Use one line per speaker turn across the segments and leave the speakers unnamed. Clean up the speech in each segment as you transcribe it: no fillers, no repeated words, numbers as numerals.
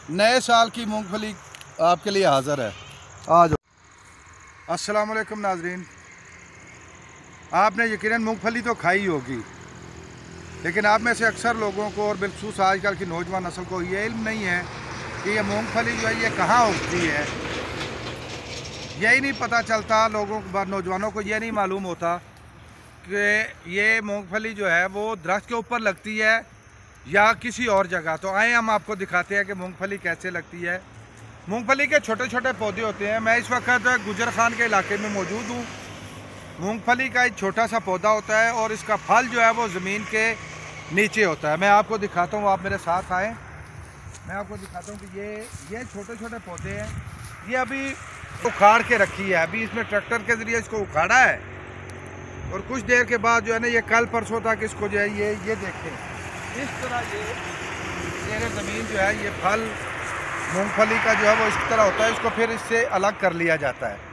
नए साल की मूंगफली आपके लिए हाज़िर है। आ जाओ। अस्सलाम वालेकुम नाज़रीन, आपने यकीनन मूंगफली तो खाई होगी, लेकिन आप में से अक्सर लोगों को और बिलखसूस आजकल की नौजवान नस्ल को ये इल्म नहीं है कि ये मूंगफली जो है ये कहाँ उगती है। यही नहीं पता चलता लोगों को, नौजवानों को ये नहीं मालूम होता कि ये मूंगफली जो है वो दरख्त के ऊपर लगती है या किसी और जगह। तो आए हम आपको दिखाते हैं कि मूंगफली कैसे लगती है। मूंगफली के छोटे छोटे पौधे होते हैं। मैं इस वक्त गुजर खान के इलाके में मौजूद हूँ। मूंगफली का एक छोटा सा पौधा होता है और इसका फल जो है वो ज़मीन के नीचे होता है। मैं आपको दिखाता हूँ, आप मेरे साथ आएँ। मैं आपको दिखाता हूँ कि ये छोटे छोटे पौधे हैं। ये अभी उखाड़ के रखी है, अभी इसमें ट्रैक्टर के ज़रिए इसको उखाड़ा है और कुछ देर के बाद जो है ना ये कल परसों तक इसको जो है ये देखें इस तरह ये ज़मीन जो है ये फल मूंगफली का जो है वो इस तरह होता है। इसको फिर इससे अलग कर लिया जाता है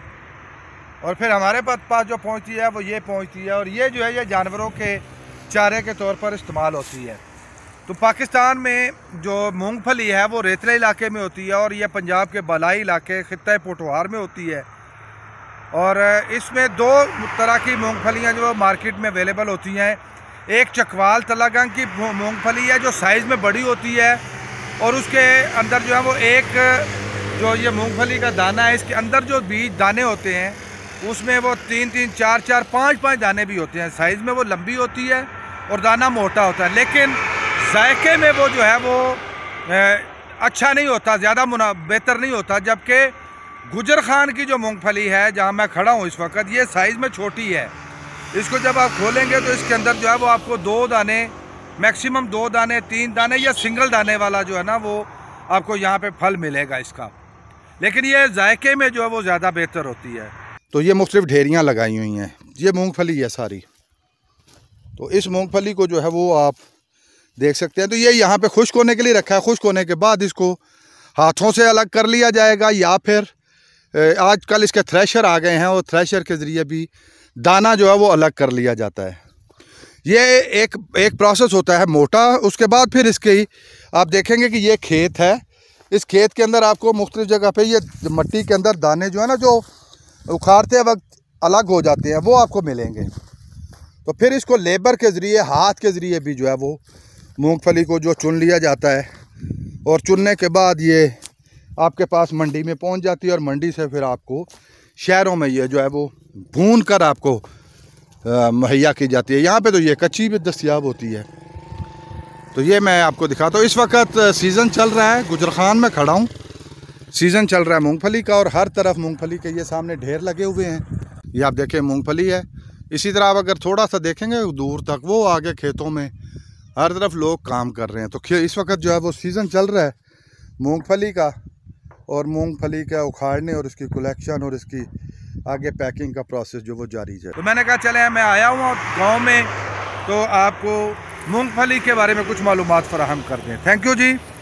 और फिर हमारे पास जो पहुंचती है वो ये पहुंचती है और ये जो है ये जानवरों के चारे के तौर पर इस्तेमाल होती है। तो पाकिस्तान में जो मूंगफली है वो रेतले इलाके में होती है और ये पंजाब के बालाई इलाके खित्ता पोठोहार में होती है। और इसमें दो तरह की मूंगफलियाँ जो मार्केट में अवेलेबल होती हैं। एक चकवाल तलागंग की मूंगफली है जो साइज़ में बड़ी होती है और उसके अंदर जो है वो एक जो ये मूंगफली का दाना है, इसके अंदर जो बीज दाने होते हैं उसमें वो 3-3, 4-4, 5-5 दाने भी होते हैं। साइज़ में वो लंबी होती है और दाना मोटा होता है, लेकिन जायके में वो जो है वो अच्छा नहीं होता, ज़्यादा बेहतर नहीं होता। जबकि गुजर खान की जो मूंगफली है जहाँ मैं खड़ा हूँ इस वक्त, ये साइज़ में छोटी है। इसको जब आप खोलेंगे तो इसके अंदर जो है वो आपको 2 दाने, मैक्सिमम 2 दाने, 3 दाने या सिंगल दाने वाला जो है ना वो आपको यहाँ पे फल मिलेगा इसका। लेकिन ये जायके में जो है वो ज़्यादा बेहतर होती है। तो ये मुख्तलिफ ढेरियाँ लगाई हुई हैं, ये मूंगफली है सारी। तो इस मूंगफली को जो है वो आप देख सकते हैं। तो ये यहाँ पे खुश्क होने के लिए रखा है। खुश्क होने के बाद इसको हाथों से अलग कर लिया जाएगा या फिर आजकल इसके थ्रेशर आ गए हैं और थ्रेशर के ज़रिए भी दाना जो है वो अलग कर लिया जाता है। ये एक प्रोसेस होता है मोटा। उसके बाद फिर इसकी आप देखेंगे कि ये खेत है। इस खेत के अंदर आपको मुख्तलिफ जगह पे ये मट्टी के अंदर दाने जो है ना जो उखाड़ते वक्त अलग हो जाते हैं वो आपको मिलेंगे। तो फिर इसको लेबर के ज़रिए, हाथ के ज़रिए भी जो है वो मूंगफली को जो चुन लिया जाता है और चुनने के बाद ये आपके पास मंडी में पहुंच जाती है और मंडी से फिर आपको शहरों में ये जो है वो भून कर आपको मुहैया की जाती है। यहाँ पे तो ये कच्ची भी दस्तयाब होती है। तो ये मैं आपको दिखाता हूँ। इस वक्त सीज़न चल रहा है, गुजर खान में खड़ा हूँ, सीज़न चल रहा है मूंगफली का और हर तरफ मूंगफली के ये सामने ढेर लगे हुए हैं। ये आप देखें मूंगफली है। इसी तरह आप अगर थोड़ा सा देखेंगे दूर तक, वो आगे खेतों में हर तरफ लोग काम कर रहे हैं। तो इस वक्त जो है वो सीज़न चल रहा है मूंगफली का और मूंगफली का उखाड़ने और इसकी कलेक्शन और इसकी आगे पैकिंग का प्रोसेस जो वो जारी है। तो मैंने कहा चले मैं आया हूँ गांव में तो आपको मूंगफली के बारे में कुछ मालूमात फराहम कर दें। Thank you ji.